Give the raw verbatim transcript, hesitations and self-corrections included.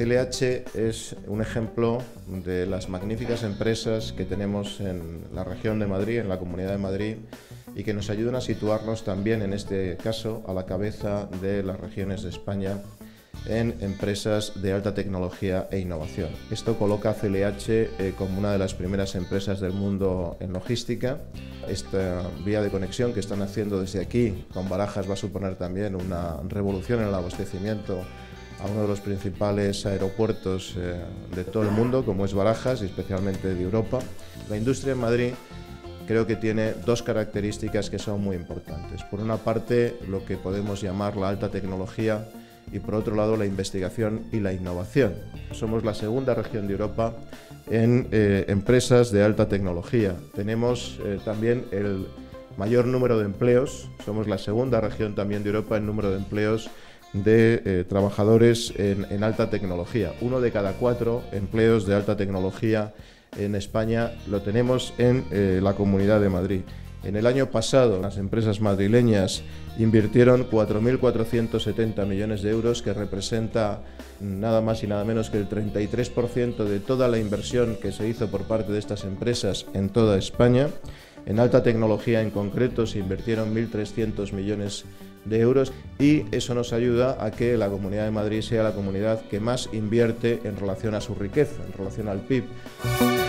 C L H es un ejemplo de las magníficas empresas que tenemos en la región de Madrid, en la Comunidad de Madrid, y que nos ayudan a situarnos también, en este caso, a la cabeza de las regiones de España en empresas de alta tecnología e innovación. Esto coloca a C L H eh, como una de las primeras empresas del mundo en logística. Esta vía de conexión que están haciendo desde aquí con Barajas va a suponer también una revolución en el abastecimiento a uno de los principales aeropuertos eh, de todo el mundo, como es Barajas, y especialmente de Europa. La industria en Madrid creo que tiene dos características que son muy importantes. Por una parte, lo que podemos llamar la alta tecnología, y por otro lado, la investigación y la innovación. Somos la segunda región de Europa en eh, empresas de alta tecnología. Tenemos eh, también el mayor número de empleos. Somos la segunda región también de Europa en número de empleos de eh, trabajadores en, en alta tecnología. Uno de cada cuatro empleos de alta tecnología en España lo tenemos en eh, la Comunidad de Madrid. En el año pasado, las empresas madrileñas invirtieron cuatro mil cuatrocientos setenta millones de euros, que representa nada más y nada menos que el treinta y tres por ciento de toda la inversión que se hizo por parte de estas empresas en toda España. En alta tecnología en concreto se invirtieron mil trescientos millones de euros, y eso nos ayuda a que la Comunidad de Madrid sea la comunidad que más invierte en relación a su riqueza, en relación al P I B.